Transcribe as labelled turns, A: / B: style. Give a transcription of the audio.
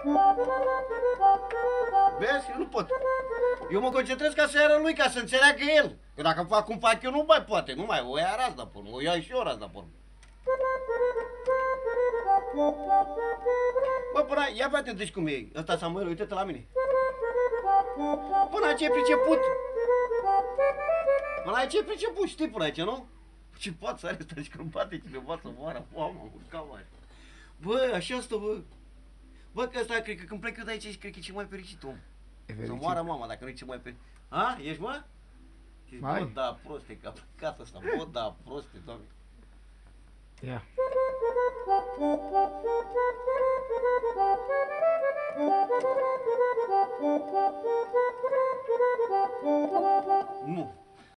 A: Vezi? Eu nu pot. Eu mă concentrez ca să iară lui, ca să înțeleagă el. Că dacă fac cum fac eu, nu mai poate, nu mai. O ia razna pe urmă, o ia și eu razna pe urmă. Bă, până, ia fii atent, deci cum e. Ăsta Samuel, uite-te la mine. Până aici e priceput. Până aici e priceput, știi până aici, nu? Ce poate să are ăsta și când bate cineva să moară, mamă, cam așa. Bă, așa asta, bă. Bă, că ăsta, cred că când plec eu de aici, cred că e cel mai fericit om. Să moară mama, dacă nu e cel mai fericit. A? Ești, mă? Ești, bă, da, proste, că a plecat ăsta, bă, da, proste, doamne.
B: Ia.
A: Nu.